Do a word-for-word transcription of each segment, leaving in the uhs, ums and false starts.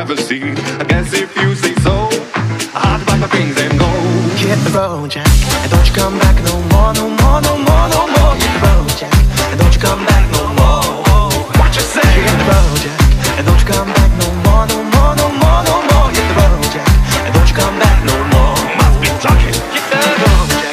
have a seat. I guess if you say so, I'll pack my things and go. Hit the road, Jack, and don't you come back no more, no more, no more, no more. Hit the road, Jack, and don't you come back no more. What you say? Hit the road, Jack, and don't you come back no more, no more, no more, no more. Hit the road, Jack, and don't you come back no more. Must be talking. Hit the road, Jack.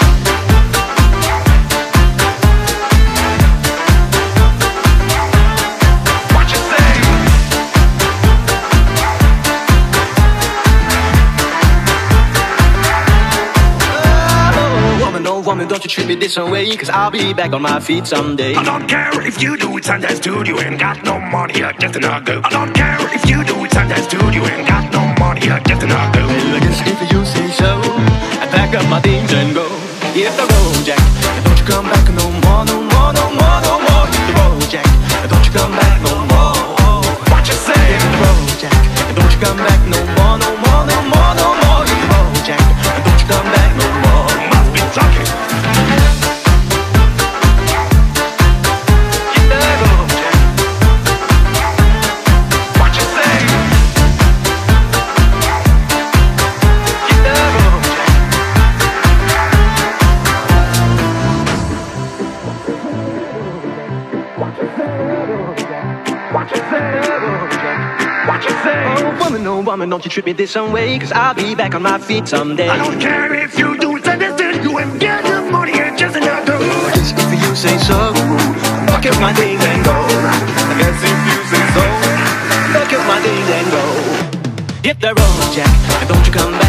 Woman, don't you treat me this way, cause I'll be back on my feet someday. I don't care if you do it, Sundays dude, you ain't got no money, you're just another girl. I don't care if you do it, Sundays dude, you ain't got no money, you're just another girl. Well, I guess if you say so, I pack up my things and go. Hit the road, Jack, and don't you come back no more, no more, no more, no more. Hit the road, Jack, and don't you come back no more. What you say? Hit the road, Jack, and don't you come back no more, no more, no more, no more. Hit the road, Jack, and don't you come back no more. Must be talking. No woman, don't you treat me this way, cause I'll be back on my feet someday. I don't care if you do it, understand. You ain't got the money, you're just another. Just if you say so, pack up my things and go. I guess if you say so, pack up my things and go. Hit the road, Jack, and don't you come